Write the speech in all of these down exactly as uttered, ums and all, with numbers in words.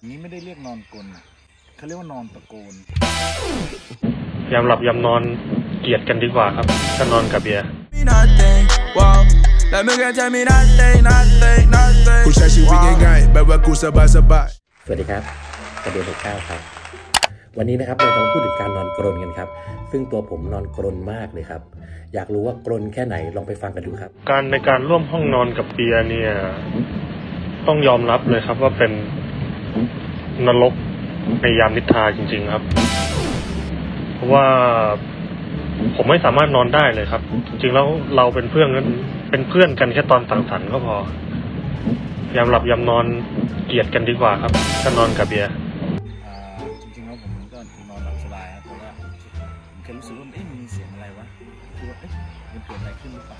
นี้ไม่ได้เรียกนอนกลนเขาเรียกว่านอนตะโกนยามหลับยามนอนเกลียดกันดีกว่าครับถ้านอนกับเบียร์สวัสดีครับกระเดียนหกเก้าครับวันนี้นะครับเราจะมาพูดถึงการนอนกรนกันครับซึ่งตัวผมนอนกรนมากเลยครับอยากรู้ว่ากรนแค่ไหนลองไปฟังกันดูครับการในการร่วมห้องนอนกับเบียร์เนี่ยต้องยอมรับเลยครับว่าเป็นนรกในยามนิทราจริงๆครับเพราะว่าผมไม่สามารถนอนได้เลยครับจริงๆแล้วเราเป็นเพื่อนกันเป็นเพื่อนกันแค่ตอนสังสรรค์ก็พอยามหลับยามนอนเกลียดกันดีกว่าครับถ้านอนกับเบียร์จริงๆแล้วผมก็นอนหลับสบายครับเพราะว่าผมแค่รู้สึกว่าเอ๊ะมีเสียงอะไรวะคือว่าเอ๊ะมันเกิดอะไรขึ้นหรือเปล่า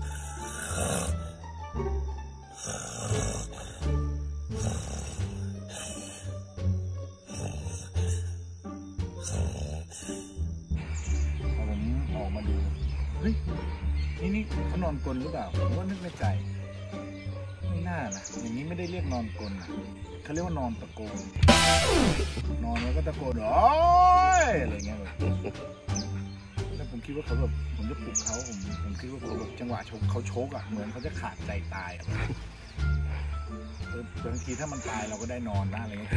ผมออกมาดูเฮ้ยนี่นี่เขานอนกลนหรือเปล่าผมว่านึกในใจไม่น่านะอย่างนี้ไม่ได้เรียกนอนกลนเขาเรียกว่านอนตะโกนนอนแล้วก็ตะโกนโอ๊ยอะไรเงี้ยแบบแล้วผมคิดว่าเขาแบบผมจะปลุกเขาผมผมคิดว่าเขาแบบจังหวะชกเขาชกอ่ะเหมือนเขาจะขาดใจตายอ่ะบางทีถ้ามันตายเราก็ได้นอนนะอะไรเงี้ย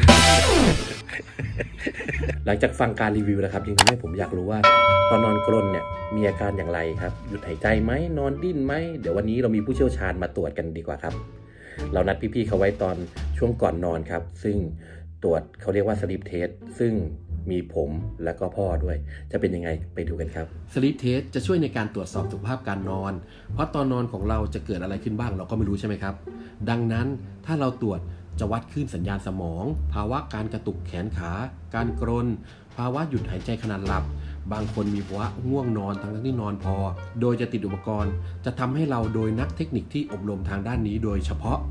หลังจากฟังการรีวิวแล้วครับจึงทำให้ผมอยากรู้ว่าตอนนอนกรนเนี่ยมีอาการอย่างไรครับหยุดหายใจไหมนอนดิ้นไหมเดี๋ยววันนี้เรามีผู้เชี่ยวชาญมาตรวจกันดีกว่าครับเรานัดพี่ๆเขาไว้ตอนช่วงก่อนนอนครับซึ่งตรวจเขาเรียกว่า sleep test ซึ่งมีผมและก็พ่อด้วยจะเป็นยังไงไปดูกันครับ sleep test จะช่วยในการตรวจสอบสุขภาพการนอนเพราะตอนนอนของเราจะเกิดอะไรขึ้นบ้างเราก็ไม่รู้ใช่ไหมครับดังนั้นถ้าเราตรวจจะวัดคลื่นสัญญาณสมองภาวะการกระตุกแขนขาการกรนภาวะหยุดหายใจขณะหลับบางคนมีภาวะง่วงนอนทั้งที่นอนพอโดยจะติดอุปกรณ์จะทำให้เราโดยนักเทคนิคที่อบรมทางด้านนี้โดยเฉพาะ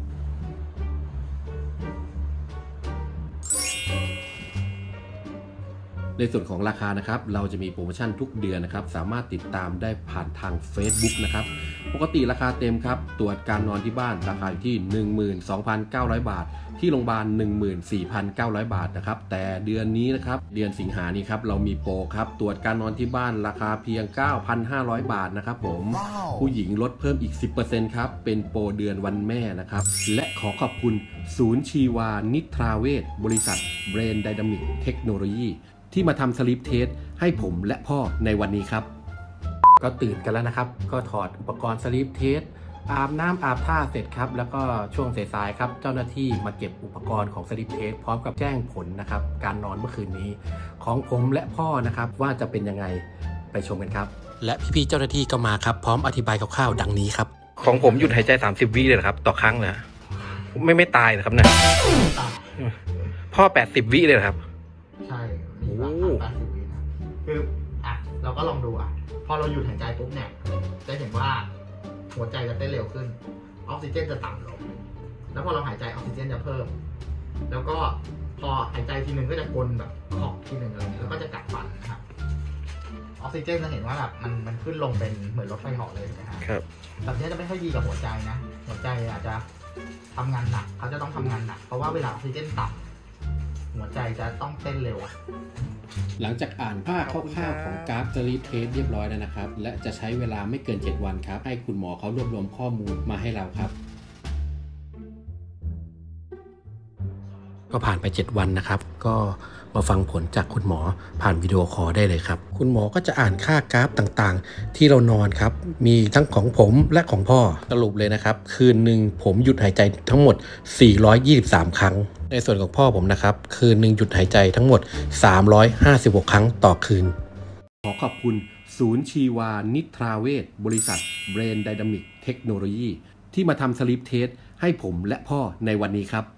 ในส่วนของราคานะครับเราจะมีโปรโมชั่นทุกเดือนนะครับสามารถติดตามได้ผ่านทาง Facebook นะครับปกติราคาเต็มครับตรวจการนอนที่บ้านราคาอยู่ที่ หนึ่งหมื่นสองพันเก้าร้อย บาทที่โรงพยาบาล หนึ่งหมื่นสี่พันเก้าร้อย บาทนะครับแต่เดือนนี้นะครับเดือนสิงหานี้ครับเรามีโปรครับตรวจการนอนที่บ้านราคาเพียง เก้าพันห้าร้อย บาทนะครับผม wow. ผู้หญิงลดเพิ่มอีก สิบเปอร์เซ็นต์ ครับเป็นโปรเดือนวันแม่นะครับและขอขอบคุณศูนย์ชีวานิทราเวชบริษัท Brain Dynamic Technologyที่มาทำสลีปเทสให้ผมและพ่อในวันนี้ครับก็ตื่นกันแล้วนะครับก็ถอดอุปกรณ์สลีปเทสอาบน้ำอาบท่าเสร็จครับแล้วก็ช่วงสายๆครับเจ้าหน้าที่มาเก็บอุปกรณ์ของสลีปเทสพร้อมกับแจ้งผลนะครับการนอนเมื่อคืนนี้ของผมและพ่อนะครับว่าจะเป็นยังไงไปชมกันครับและพี่ๆเจ้าหน้าที่ก็มาครับพร้อมอธิบายคร่าวๆดังนี้ครับของผมหยุดหายใจสามสิบวิเลยครับต่อครั้งเลยไม่ไม่ตายนะครับเนี่ยพ่อแปดสิบวิเลยครับใช่มีบางครั้งแปดสิบวินะคืออ่ะเราก็ลองดูอ่ะพอเราหยุดหายใจปุ๊บเนี่ยจะเห็นว่าหัวใจจะเต้นเร็วขึ้นออกซิเจนจะต่ำลงแล้วพอเราหายใจออกซิเจนจะเพิ่มแล้วก็พอหายใจทีนึงก็จะกลนแบบขอบทีนึงอะไรเงี้ยแล้วก็จะกัดฟันนะครับออกซิเจนจะเห็นว่าแบบมันมันขึ้นลงเป็นเหมือนรถไฟเหาะเลยนะครับครับแบบนี้จะไม่ค่อยดีกับหัวใจนะหัวใจอาจจะทำงานหนักเขาจะต้องทำงานหนักเพราะว่าเวลาออกซิเจนต่ำหัวใจจะต้องเต้นเร็วหลังจากอ่านภาพคร่าวๆของกราฟสลีปเทสเรียบร้อยแล้วนะครับและจะใช้เวลาไม่เกินเจ็ดวันครับให้คุณหมอเขารวบรวมข้อมูลมาให้เราครับก็ผ่านไปเจ็ดวันนะครับก็มาฟังผลจากคุณหมอผ่านวิดีโอคอลได้เลยครับคุณหมอก็จะอ่านค่ากราฟต่างๆที่เรานอนครับมีทั้งของผมและของพ่อสรุปเลยนะครับคืนหนึ่งผมหยุดหายใจทั้งหมดสี่ร้อยยี่สิบสามครั้งในส่วนของพ่อผมนะครับคืนหนึ่งหยุดหายใจทั้งหมดสามร้อยห้าสิบหกครั้งต่อคืนขอขอบคุณศูนย์ชีวานิทราเวชบริษัท Brain Dynamic Technology ที่มาทำสลีปเทสให้ผมและพ่อในวันนี้ครับ